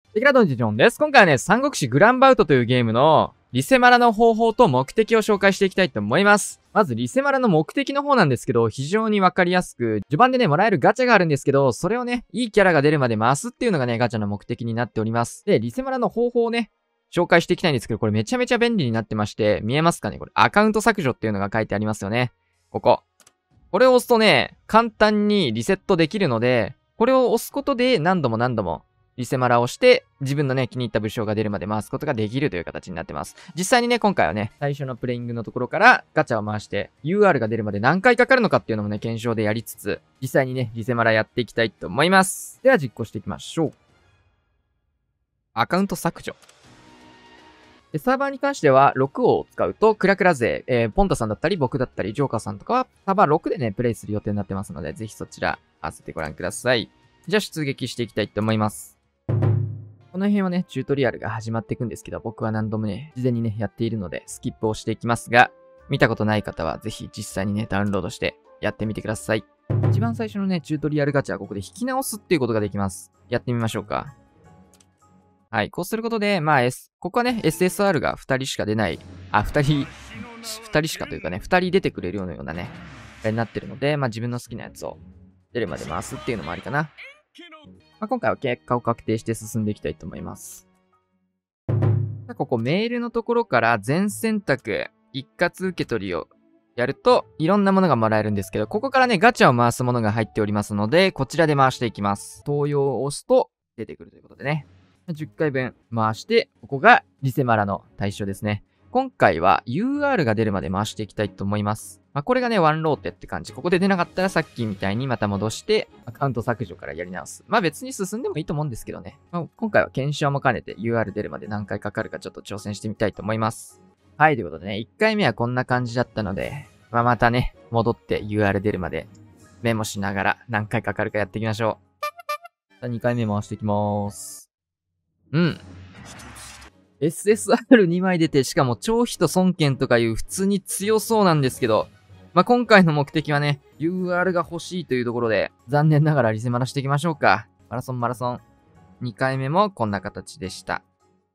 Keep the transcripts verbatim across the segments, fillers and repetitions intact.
テキラドンジジョンです。今回はね、三国志グランバウトというゲームのリセマラの方法と目的を紹介していきたいと思います。まずリセマラの目的の方なんですけど、非常にわかりやすく、序盤でね、もらえるガチャがあるんですけど、それをね、いいキャラが出るまで回すっていうのがね、ガチャの目的になっております。で、リセマラの方法をね、紹介していきたいんですけど、これめちゃめちゃ便利になってまして、見えますかねこれアカウント削除っていうのが書いてありますよね。ここ。これを押すとね、簡単にリセットできるので、これを押すことで何度も何度もリセマラをして、自分のね、気に入った武将が出るまで回すことができるという形になってます。実際にね、今回はね、最初のプレイングのところからガチャを回して、ユーアール が出るまで何回かかるのかっていうのもね、検証でやりつつ、実際にね、リセマラやっていきたいと思います。では実行していきましょう。アカウント削除。で、サーバーに関しては、ろくを使うと、クラクラ勢、えー、ポンタさんだったり、僕だったり、ジョーカーさんとかは、サーバーろくでね、プレイする予定になってますので、ぜひそちら、合わせてご覧ください。じゃあ、出撃していきたいと思います。この辺はね、チュートリアルが始まっていくんですけど、僕は何度もね、事前にね、やっているので、スキップをしていきますが、見たことない方は、ぜひ実際にね、ダウンロードして、やってみてください。一番最初のね、チュートリアルガチャはここで引き直すっていうことができます。やってみましょうか。はい。こうすることで、まあ、S、ここはね、エスエスアール がふたりしか出ない、あ、ふたり、ふたりしかというかね、ふたり出てくれるようなね、あれになってるので、まあ自分の好きなやつを出るまで回すっていうのもありかな。まあ、今回は結果を確定して進んでいきたいと思います。ここメールのところから全選択、一括受け取りをやると、いろんなものがもらえるんですけど、ここからね、ガチャを回すものが入っておりますので、こちらで回していきます。東洋を押すと出てくるということでね。じゅっかいぶん回して、ここがリセマラの対象ですね。今回は ユーアール が出るまで回していきたいと思います。まあ、これがね、ワンローテって感じ。ここで出なかったらさっきみたいにまた戻して、アカウント削除からやり直す。まあ別に進んでもいいと思うんですけどね。まあ、今回は検証も兼ねて ユーアール 出るまで何回かかるかちょっと挑戦してみたいと思います。はい、ということでね、いっかいめはこんな感じだったので、まあまたね、戻って ユーアール 出るまでメモしながら何回かかるかやっていきましょう。にかいめ回していきまーす。うん。エスエスアールに 枚出て、しかも超人孫権とかいう普通に強そうなんですけど、まあ、今回の目的はね、ユーアール が欲しいというところで、残念ながらリセマラしていきましょうか。マラソンマラソン。にかいめもこんな形でした。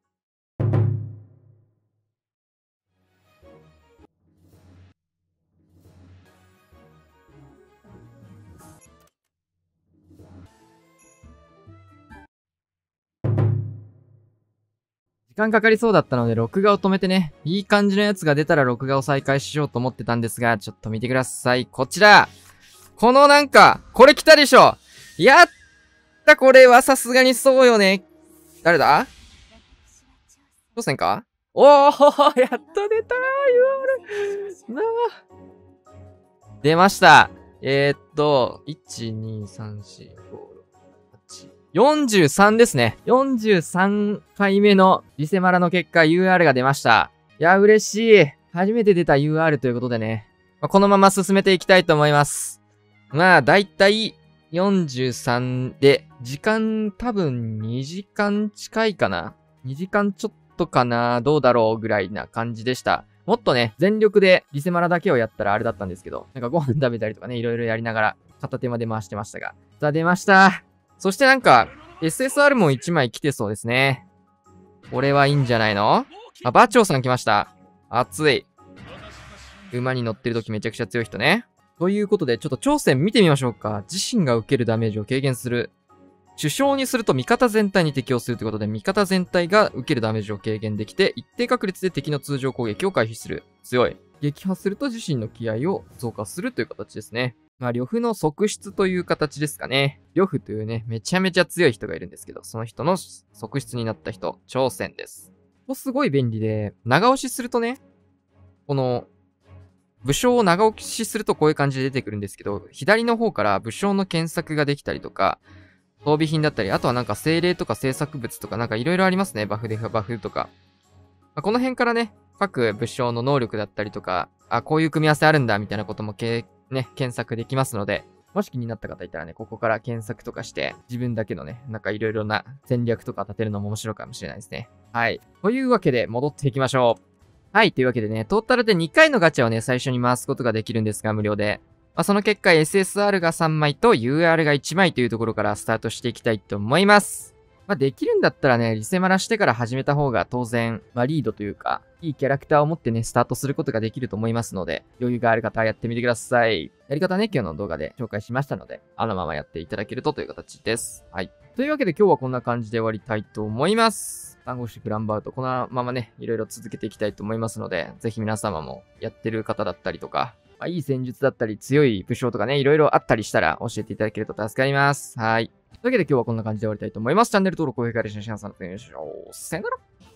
時間かかりそうだったので、録画を止めてね、いい感じのやつが出たら録画を再開しようと思ってたんですが、ちょっと見てください。こちらこのなんか、これ来たでしょやったこれはさすがにそうよね。誰だ挑戦かおーやっと出たー ユーアール なー出ました。えー、っと、いち、に、さん、よん、ご、ろく、はち、よんじゅうさんですね。よんじゅうさんかいめのリセマラの結果 ユーアール が出ました。いや、嬉しい。初めて出た ユーアール ということでね。まあ、このまま進めていきたいと思います。まあ、だいたいよんじゅうさんで、時間多分にじかん近いかな。にじかんちょっとかな。どうだろうぐらいな感じでした。もっとね、全力でリセマラだけをやったらあれだったんですけど、なんかご飯食べたりとかね、いろいろやりながら片手まで回してましたが。さあ、出ました。そしてなんか、エスエスアール もいちまい来てそうですね。これはいいんじゃないの？あ、バチョウさん来ました。熱い。馬に乗ってる時めちゃくちゃ強い人ね。ということで、ちょっと挑戦見てみましょうか。自身が受けるダメージを軽減する。主将にすると味方全体に適用するということで、味方全体が受けるダメージを軽減できて、一定確率で敵の通常攻撃を回避する。強い。撃破すると自身の気合を増加するという形ですね。まあ、呂布の側室という形ですかね。呂布というね、めちゃめちゃ強い人がいるんですけど、その人の側室になった人、挑戦です。ここすごい便利で、長押しするとね、この、武将を長押しするとこういう感じで出てくるんですけど、左の方から武将の検索ができたりとか、装備品だったり、あとはなんか精霊とか制作物とかなんかいろいろありますね。バフでバフとか。まあ、この辺からね、各武将の能力だったりとか、あ、こういう組み合わせあるんだみたいなこともけね、検索できますので、もし気になった方いたらね、ここから検索とかして、自分だけのね、なんかいろいろな戦略とか立てるのも面白いかもしれないですね。はい。というわけで、戻っていきましょう。はい。というわけでね、トータルでにかいのガチャをね、最初に回すことができるんですが、無料で。まあ、その結果 エスエスアール がさんまいと ユーアール がいちまいというところからスタートしていきたいと思います。 まあ、できるんだったらね、リセマラしてから始めた方が当然、まあ、リードというか、いいキャラクターを持ってね、スタートすることができると思いますので、余裕がある方はやってみてください。やり方ね、今日の動画で紹介しましたので、あのままやっていただけるとという形です。はい。というわけで今日はこんな感じで終わりたいと思います。三国志グランバウト、このままね、いろいろ続けていきたいと思いますので、ぜひ皆様もやってる方だったりとか、まあ、いい戦術だったり、強い武将とかね、いろいろあったりしたら教えていただけると助かります。はい。というわけで今日はこんな感じで終わりたいと思います。チャンネル登録、高評価、レシピ、シェアさんのお願いします。さよなら。